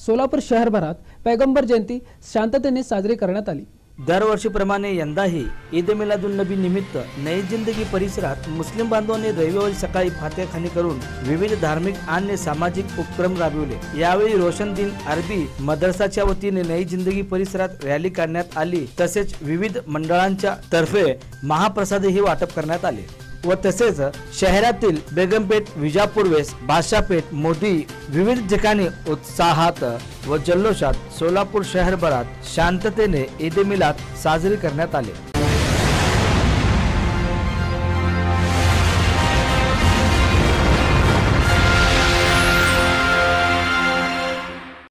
सोलापूर शहरभरात पैगंबर जयंती शांततेने साजरी करण्यात आली। दरवर्षीप्रमाणे यंदाही ईद मिलादुन नबी निमित्त नई जिंदगी परिसरात मुस्लिम बांधवांनी रविवारी सकाळी फातेखानी करून विविध धार्मिक आणि सामाजिक उपक्रम राबविले। यावेळी रोशनदीन अरबी मदरसाच्या वतीने नई जिंदगी परिसरात रॅली काढण्यात आली, तसेच विविध मंडळांच्या तर्फे महाप्रसादही वाटप करण्यात आले व तसेच शहरातील बेगमपेठ, विजापूर वेस्ट, बादशाहपेठ, मोदी विविध ठिकाणी उत्साहात व जल्लोषात सोलापूर शहरभरात शांततेने ईद मिलाद साजरी करण्यात आले।